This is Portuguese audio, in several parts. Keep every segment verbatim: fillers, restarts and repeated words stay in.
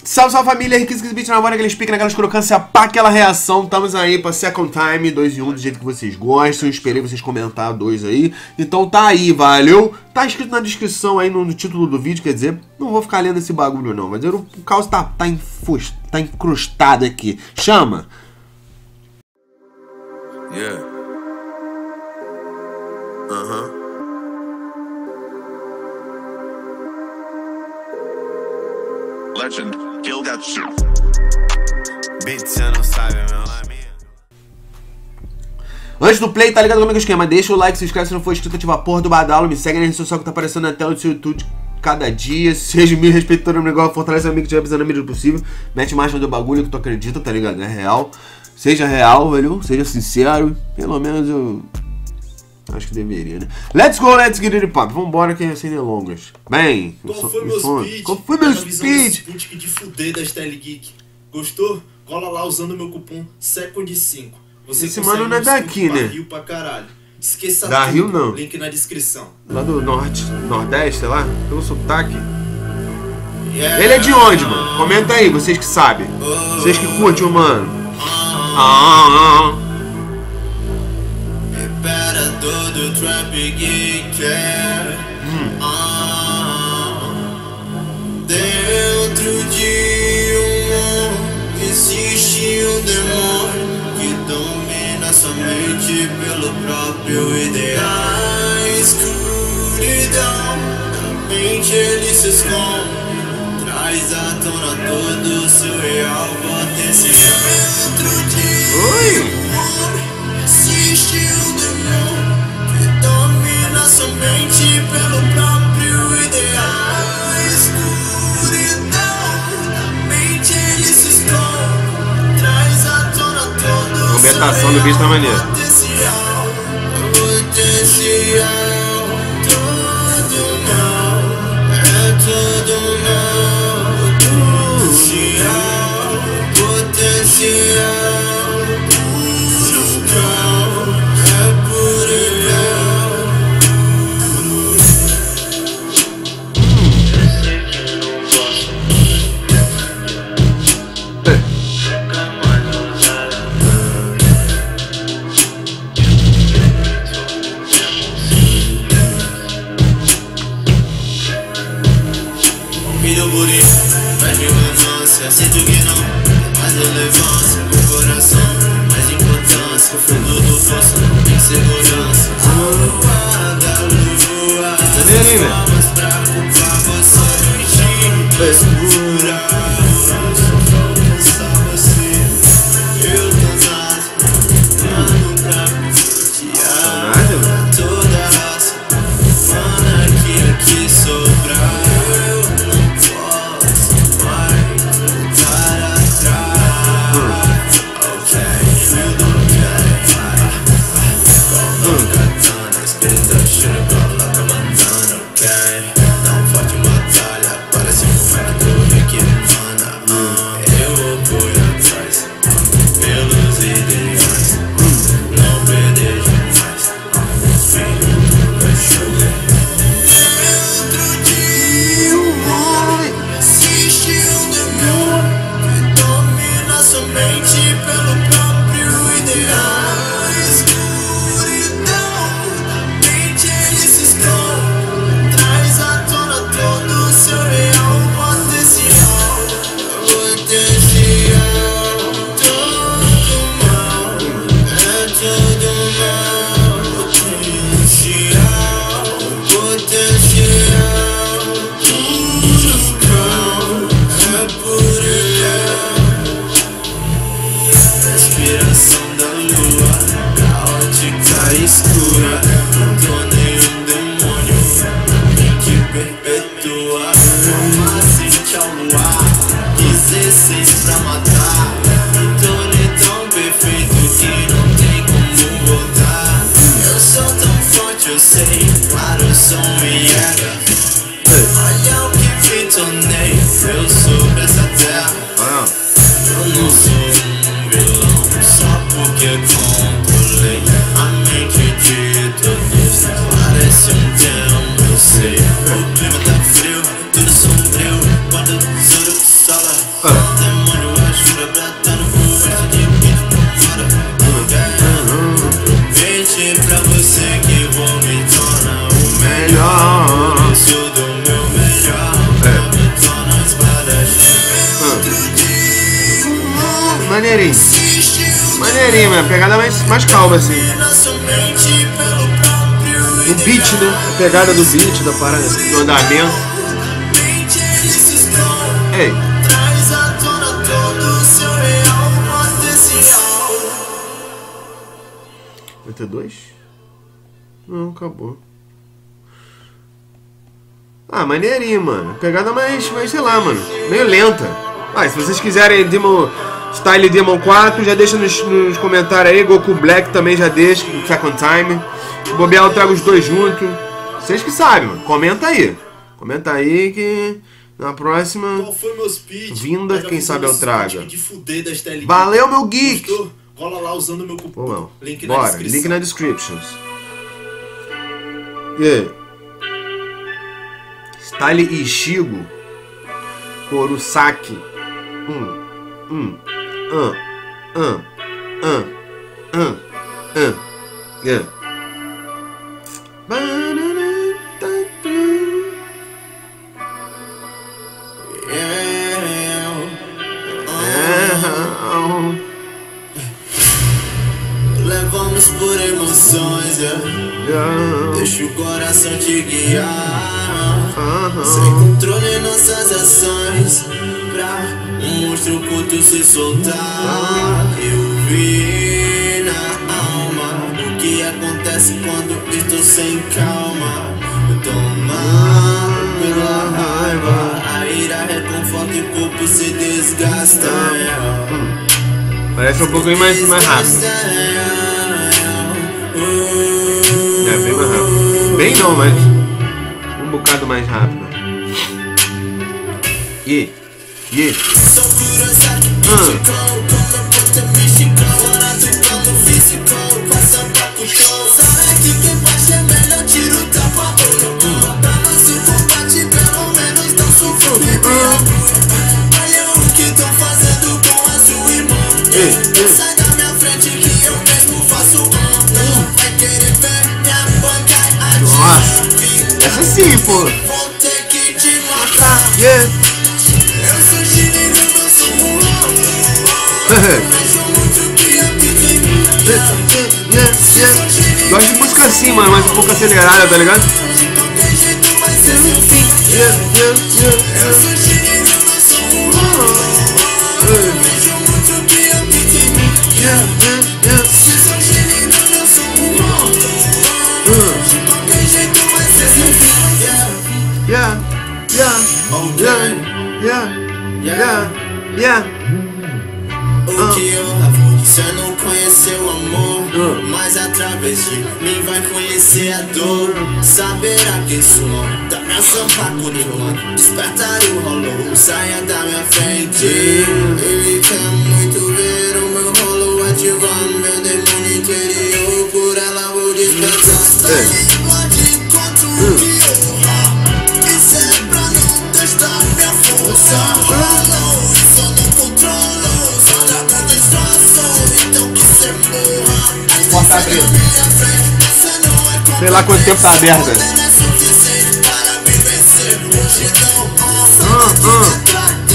Salve, salve família, Riquíssimo Beat na hora, aquele pique, naquela crocância, pá, aquela reação. Estamos aí pra Second Time, dois e um, do jeito que vocês gostam. Esperei vocês comentar dois aí. Então tá aí, valeu? Tá escrito na descrição aí, no, no título do vídeo, quer dizer, não vou ficar lendo esse bagulho não. Mas o caos tá, tá, infust, tá incrustado aqui. Chama! Yeah. Aham. Uh-huh. Legend, kill that shit. Bitch, você não sabe, meu amigo. Antes do play, tá ligado como é que é o esquema? Deixa o like, se inscreve se não for inscrito, ativa a porra do badalo, me segue na rede social que tá aparecendo na tela do seu YouTube cada dia. Seja me respeitando o negócio, fortalece o amigo que estiver precisando na medida do possível. Mete marcha do bagulho que tu acredita, tá ligado? É real. Seja real, velho. Seja sincero. Pelo menos eu... acho que deveria, né? Let's go, let's get it pop. Vambora que é sem delongas. Bem, Qual foi meu speed? Qual foi meu speed? De fuder da Style Geek. Gostou? Cola lá usando o meu cupom second cinco. Você esse mano não é daqui, né? Rio pra caralho. Esqueça da tudo. Rio não. Link na descrição. Lá do norte, nordeste, sei lá, pelo sotaque. Yeah. Ele é de onde, mano? Comenta aí, vocês que sabem. Vocês que curtem o mano. Ah, ah, ah. Imperador do Trap Geek, hum. ah, dentro de um mundo existe um demônio que domina sua mente pelo próprio ideal. Escuridão, na mente ele se esconde, traz à tona todo o seu real potencial. Dentro de Oi. um mundo existe um demônio que domina sua mente pelo próprio ideal. Escuridão, na mente ele se esconde, traz à tona todo o seu real do bicho tá maneira. potencial. Potencial, tudo não, é tudo não. Potencial, potencial. Sinto que não tem mais relevância, meu coração mais importância, fundo do fosso, insegurança. A lua da lua, palmas pra culpar você, mentira escura. Só você, eu tô nascendo pra me futiar. Toda raça, mano, aquilo que sobrar. maneirinho. Maneirinho, né? Pegada mais, mais calma, assim. O beat, né? A pegada do beat, da parada, do andamento. Ei. Vai ter dois? Não, acabou. Ah, maneirinho, mano. Pegada mais, mais, sei lá, mano. Meio lenta. Ah, se vocês quiserem Demon, Style Demon quatro, já deixa nos, nos comentários aí. Goku Black também já deixa, Second Time. Se bobear, eu trago os dois juntos. Vocês que sabem, mano. Comenta aí. Comenta aí que na próxima Qual foi meu speed? vinda, Pega quem sabe eu traga. De fuder da Style Valeu, meu geek! Gostou? Cola lá usando meu cupom. Pô, não. Link na Bora, descrição. link na description. E aí? Style Ishigo Kurosaki. Hum, hum, hum, hum, hum, hum, hum, hum. Levamos por emoções, yeah. Yeah. Deixa o coração te guiar. Uh-huh. Sem controle nossas ações, pra um monstro oculto se soltar. Eu vi na alma o que acontece quando estou sem calma. Tomar pela raiva, a ira reconforta e o corpo se desgasta. Parece um pouquinho mais, mais rápido. É, bem mais rápido. Bem não, mas um bocado mais rápido. E, e. Ah. Sai da minha frente que eu mesmo faço. Não vai querer ver minha banca. Nossa, essa sim, pô. Vou ter que te matar. Yeah. Eu sou Gini, eu sou um Gosto de música assim, mano, mas um pouco acelerada, tá ligado? Yeah, yeah, yeah, yeah. Yeah, yeah, yeah, yeah, yeah, yeah. O que eu amo, você não conheceu o amor, mas através de mim vai conhecer a dor. Saberá que isso não dá pra sampar por nenhuma. Desperta e o rolou, saia da minha frente. Ele quer muito ver o meu rolo ativando meu demônio interior. Por ela vou despertar. Está indo de encontro o que eu. Isso é pra não testar minha força. Rolou, isso eu não controlo. Só trago disfarço, então que cê morra. Porta aberta. Sei lá quanto tempo tá aberta. Ah, ah.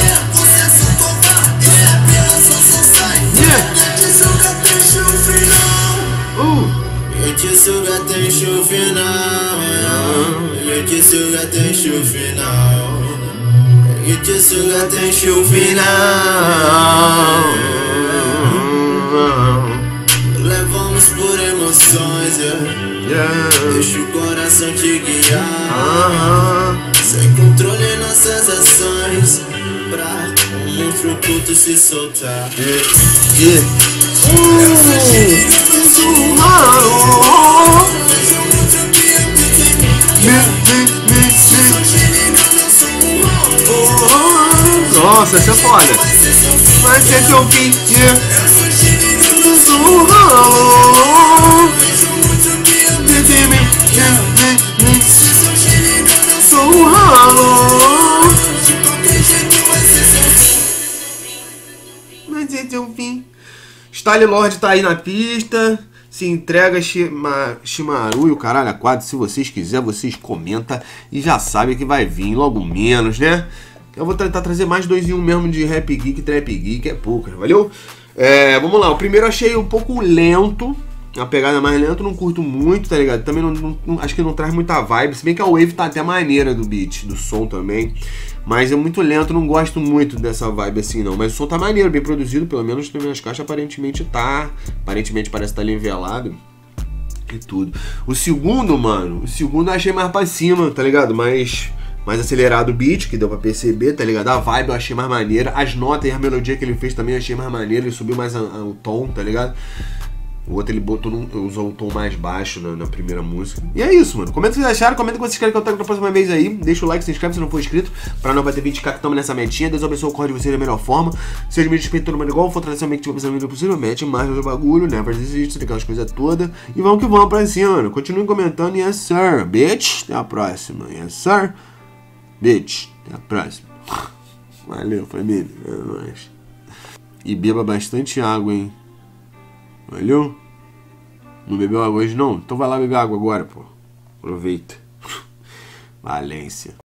Eu te suga até o final. Eu te suga até o final. Eu te suga até o final. Levamos por emoções, yeah. Yeah. Deixa o coração te guiar. Uh-huh. Sem controle nossas ações, pra um monstro oculto se soltar. Yeah. Yeah. Eu sou Gini, eu sou um Oh. vejo muito que eu me Me, me, me, sou Gini, eu sou um me. Nossa, essa é foda. Vai ser seu fim. Yeah. Eu sou Gini, eu sou Oh. Oh. vejo muito que eu me Me, me, me, me. sou Gini, eu sou Sou um ralo. de qualquer jeito vai ser seu fim. Vai ser seu fim. Style Lord tá aí na pista. Se entrega Shima, Shimaru e o caralho a quadro. Se vocês quiserem, vocês comentam. E já sabem que vai vir logo menos, né? Eu vou tentar trazer mais dois em um mesmo de Rap Geek e Trap Geek, é pouco, valeu? É, vamos lá, o primeiro eu achei um pouco lento, uma pegada mais lenta, não curto muito, tá ligado? Também não, não, acho que não traz muita vibe, se bem que a wave tá até maneira do beat, do som também. Mas é muito lento, não gosto muito dessa vibe assim não. Mas o som tá maneiro, bem produzido, pelo menos nas minhas caixas aparentemente tá. Aparentemente parece estar tá nivelado e tudo. O segundo, mano, o segundo eu achei mais pra cima, tá ligado? Mais, mais acelerado o beat, que deu pra perceber, tá ligado? A vibe eu achei mais maneira. As notas e a melodia que ele fez também eu achei mais maneira. Ele subiu mais a, a, o tom, tá ligado? O outro ele botou num, usou um tom mais baixo na, na primeira música. E é isso, mano. Comenta o que vocês acharam, comenta o que vocês querem que eu traga da próxima vez aí. Deixa o like, se inscreve se não for inscrito, pra não bater vinte k que estamos nessa metinha. Deus abençoe o corre de vocês da melhor forma. Seja me respeito todo mundo igual, fortalecer o make que tiver pensando no vídeo possível. Mete mais no bagulho, né? Pra desistir, aquelas coisas todas. E vamos que vamos pra cima, mano. Continuem comentando. Yes, sir. Bitch. Até a próxima. Yes, sir. Bitch. Até a próxima. Valeu, família. É nóis. E beba bastante água, hein? Valeu? Não bebeu água hoje não? Então vai lá beber água agora, pô. Aproveita. Valência.